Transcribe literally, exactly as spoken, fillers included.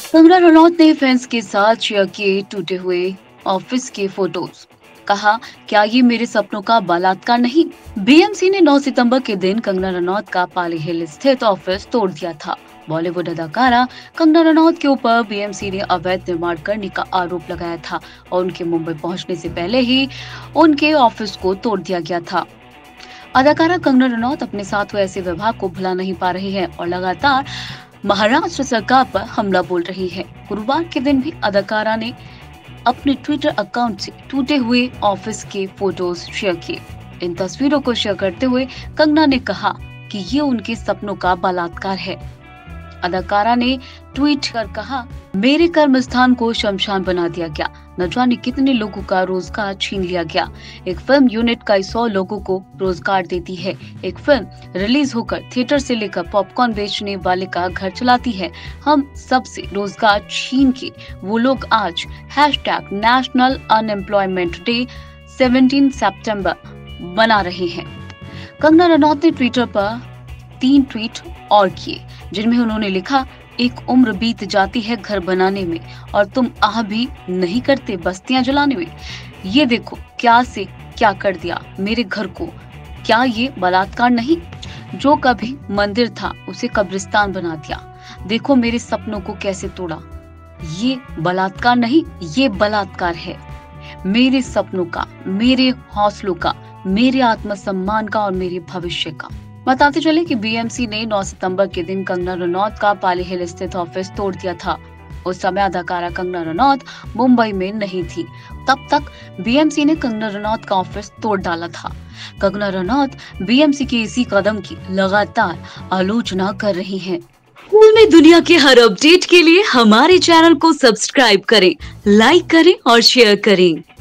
कंगना रनौत ने फैंस के साथ शेयर किए टूटे हुए ऑफिस के फोटोज। कहा, क्या ये मेरे सपनों का बलात्कार नहीं? बीएमसी ने नौ सितंबर के दिन कंगना रनौत का पाली हिल स्थित ऑफिस तोड़ दिया था। बॉलीवुड अदाकारा कंगना रनौत के ऊपर बीएमसी ने अवैध निर्माण करने का आरोप लगाया था और उनके मुंबई पहुंचने से पहले ही उनके ऑफिस को तोड़ दिया गया था। अदाकारा कंगना रनौत अपने साथ हुए ऐसे व्यवहार को भुला नहीं पा रही है और लगातार महाराष्ट्र सरकार पर हमला बोल रही है। गुरुवार के दिन भी अदाकारा ने अपने ट्विटर अकाउंट से टूटे हुए ऑफिस के फोटोज शेयर किए। इन तस्वीरों को शेयर करते हुए कंगना ने कहा कि ये उनके सपनों का बलात्कार है। अदाकारा ने ट्वीट कर कहा, मेरे कर्म स्थान को शमशान बना दिया गया, न जाने कितने लोगों का रोजगार छीन लिया गया। एक फिल्म यूनिट कई सौ लोगों को रोजगार देती है। एक फिल्म रिलीज होकर थिएटर से लेकर पॉपकॉर्न बेचने वाले का घर चलाती है। हम सबसे रोजगार छीन के वो लोग आज हैशटैग नेशनल अनएम्प्लॉयमेंट डे सत्रह सितंबर बना रहे हैं। कंगना रनौत ने ट्विटर पर तीन ट्वीट और किए, जिनमें उन्होंने लिखा, एक उम्र बीत जाती है घर बनाने में और तुम आह भी नहीं करते बस्तियां जलाने में। ये देखो क्या से क्या कर दिया मेरे घर को। क्या ये बलात्कार नहीं? जो कभी मंदिर था उसे कब्रिस्तान बना दिया। देखो मेरे सपनों को कैसे तोड़ा। ये बलात्कार नहीं, ये बलात्कार है। मेरे सपनों का, मेरे हौसलों का, मेरे आत्मसम्मान का और मेरे भविष्य का। बताते चले कि बीएमसी ने नौ सितंबर के दिन कंगना रनौत का पाली हिल स्थित ऑफिस तोड़ दिया था। उस समय अदाकारा कंगना रनौत मुंबई में नहीं थी। तब तक बीएमसी ने कंगना रनौत का ऑफिस तोड़ डाला था। कंगना रनौत बीएमसी के इसी कदम की लगातार आलोचना कर रही हैं। फिल्मी दुनिया के हर अपडेट के लिए हमारे चैनल को सब्सक्राइब करें, लाइक करें और शेयर करें।